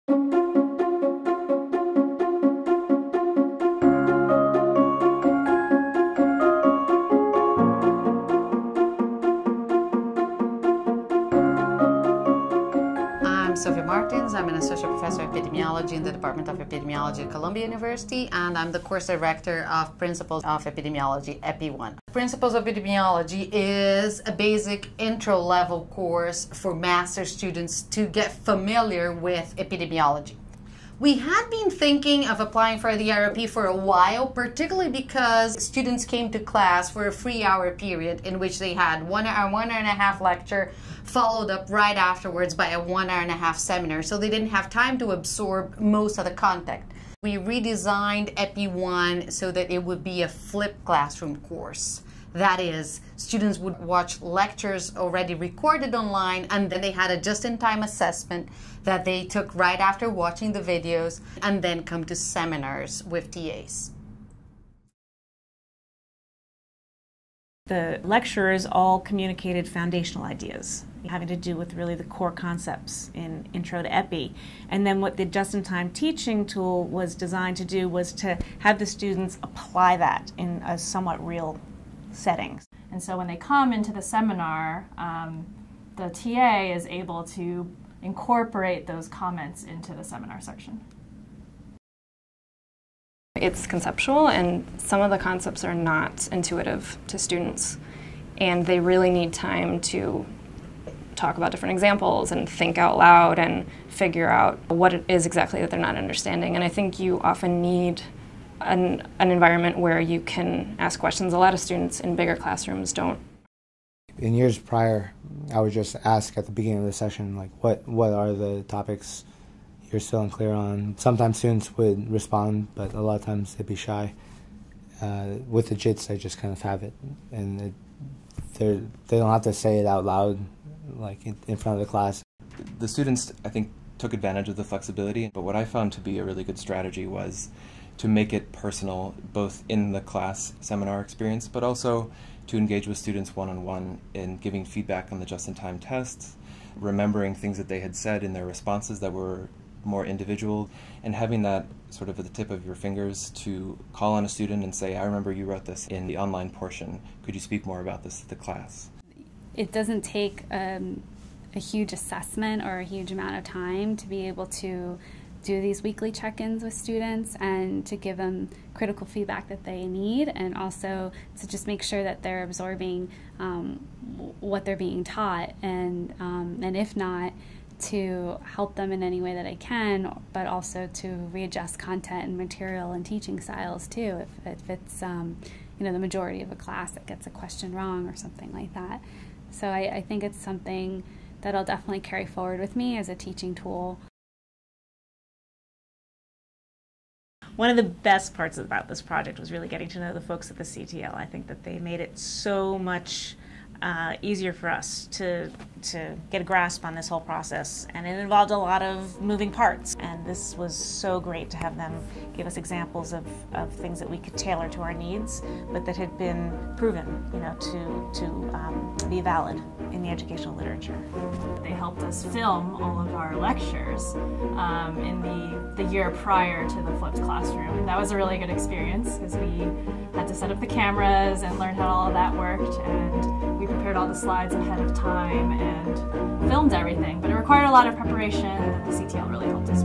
I'm Silvia Martins. I'm an associate professor of epidemiology in the Department of Epidemiology at Columbia University, and I'm the course director of Principles of Epidemiology, EP1. Principles of Epidemiology is a basic intro-level course for master's students to get familiar with epidemiology. We had been thinking of applying for the ROP for a while, particularly because students came to class for a 3-hour period in which they had 1 hour, 1.5 hour lecture, followed up right afterwards by a 1.5 hour seminar, so they didn't have time to absorb most of the content. We redesigned EP1 so that it would be a flipped classroom course. That is, students would watch lectures already recorded online, and then they had a just-in-time assessment that they took right after watching the videos, and then come to seminars with TAs. The lecturers all communicated foundational ideas having to do with really the core concepts in Intro to Epi. And then what the just-in-time teaching tool was designed to do was to have the students apply that in a somewhat real setting. And so when they come into the seminar, the TA is able to incorporate those comments into the seminar section. It's conceptual, and some of the concepts are not intuitive to students, and they really need time to talk about different examples and think out loud and figure out what it is exactly that they're not understanding. And I think you often need an environment where you can ask questions. A lot of students in bigger classrooms don't. In years prior, I would just ask at the beginning of the session, like, what are the topics you're still unclear on? Sometimes students would respond, but a lot of times they'd be shy. With the JITs, I just kind of have it, and they don't have to say it out loud, like in front of the class. The students, I think, took advantage of the flexibility, but what I found to be a really good strategy was to make it personal, both in the class seminar experience, but also to engage with students one-on-one in giving feedback on the just-in-time tests, remembering things that they had said in their responses that were more individual, and having that sort of at the tip of your fingers to call on a student and say, I remember you wrote this in the online portion. Could you speak more about this to the class? It doesn't take a huge assessment or a huge amount of time to be able to do these weekly check-ins with students and to give them critical feedback that they need, and also to just make sure that they're absorbing what they're being taught, and if not, to help them in any way that I can, but also to readjust content and material and teaching styles too, if it's you know, the majority of a class that gets a question wrong or something like that. So I think it's something that I'll definitely carry forward with me as a teaching tool. One of the best parts about this project was really getting to know the folks at the CTL. I think that they made it so much easier for us to get a grasp on this whole process, and it involved a lot of moving parts, and this was so great to have them give us examples of things that we could tailor to our needs, but that had been proven, you know, to be valid in the educational literature. They helped us film all of our lectures in the year prior to the flipped classroom, and that was a really good experience because we had to set up the cameras and learn how all of that worked, and we prepared all the slides ahead of time and filmed everything, but it required a lot of preparation that the CTL really helped us